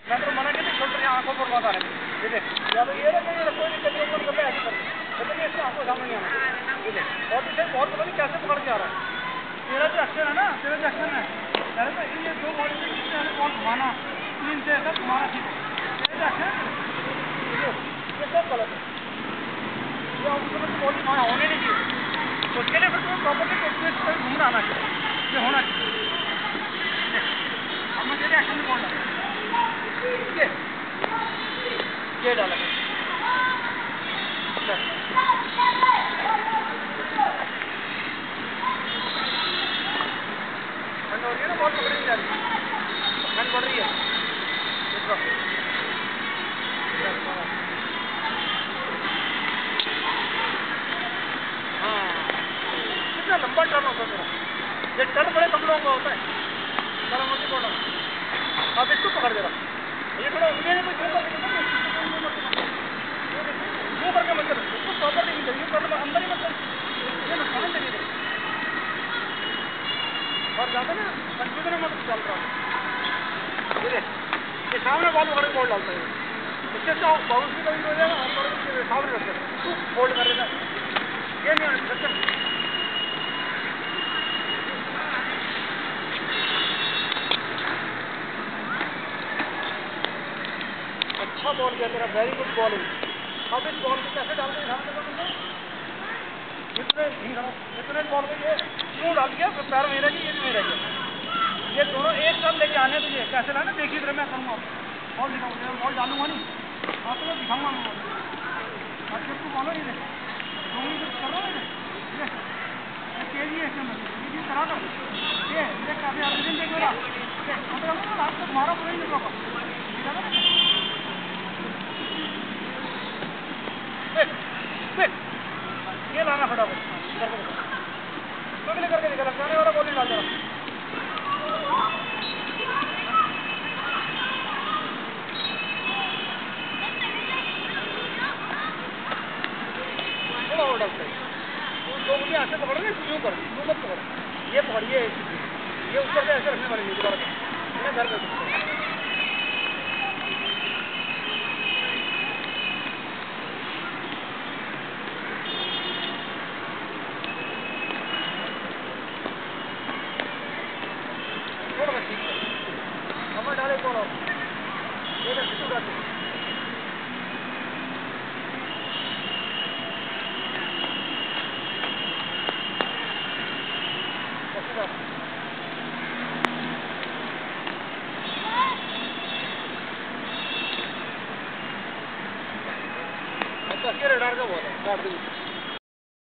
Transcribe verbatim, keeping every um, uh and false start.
मैं तो मना किया शोल्डर यहाँ आंखों पर बात आ रही है। ठीक है, या तो ये रखेंगे या कोई दिक्कत नहीं, ऊपर कर ले ऐसे कर लेकिन ये इसमें आंखों सामने नहीं आना। ठीक है, और इसे बहुत पता नहीं कैसे पकड़ के आ रहा है। तेरा जो एक्शन है ना, तेरा जो एक्शन है पहले तो ये दो बॉडी से पहले बॉल घुमाना, तीन से ऐसा घुमाना, ठीक है। तेरा जो एक्शन है ये सब गलत है। ये आप उसमें तो बॉडी वहाँ होने नहीं चाहिए। उसके लिए फिर तुम्हें प्रॉपर्ली कोशिश पर घूमना आना चाहिए, ये होना चाहिए। अब मैं तेरे एक्शन में बोल रहा हूँ, ठीक है, ये डाला है। ठंड हो रही है ना, बॉल पकड़ी नहीं जा रही, ठंड पड़ रही है। हाँ, कितना लंबा टर्न होता है मेरा, ये टर्न बड़े कम लोगों का होता है। चलो मुझे बोला, अब इसको पकड़ दे रहा, ये थोड़ा उंगलियां नहीं कुछ मुँह करके मत चलो, उसको प्रॉपर नहीं मिल करना, अंदर ही मत चलो, ये नुकसान देगी और ज़्यादा ना कंफ्यूजन मत चल रहा है। ठीक है, ये सामने बॉल पकड़ के बॉल डालता है, इससे तो बाउंस भी कभी हो जाएगा और सामने रख देगा, तू होल्ड कर देगा, ये नहीं होना चाहिए। अच्छा बॉल किया तेरा, वेरी गुड बॉलिंग। अब इस बॉल को कैसे डालते हैं ध्यान देगा, इतने इतने बॉल को ये क्यों डाल दिया, फिर पैर में रहेगी, ये नहीं रहेगी। ये दोनों एक साथ लेके आने तुझे कैसे लाना, देखिए तरह मैं करूँगा, बॉल दिखाऊंगा, बॉल डालूंगा नहीं, हाँ तो मैं दिखाऊंगा मैं बॉल। अब जब तू बॉलो ये देख डोंगली कुछ कर रहा है, ये ये तेजी है, इसमें तेजी करा कर ये देख काफी आवेदन देख रहा मतलब आप तो तुम्हारा पूरा ही नहीं होगा। ये लाना फटाफट करके तो भी करके दिखा, लगाने वाला बॉल नहीं डाल देना। दो मुझे ऐसे पकड़ रहे यूँ कर, यूँ मत पकड़, ये पकड़िए, ये ऊपर से ऐसे रखने वाले नहीं, दोबारा मैं घर कर थोड़ा ठीक है, हमें डाले कौन और ये सिद्धू डाले अच्छा, रडार का बहुत है,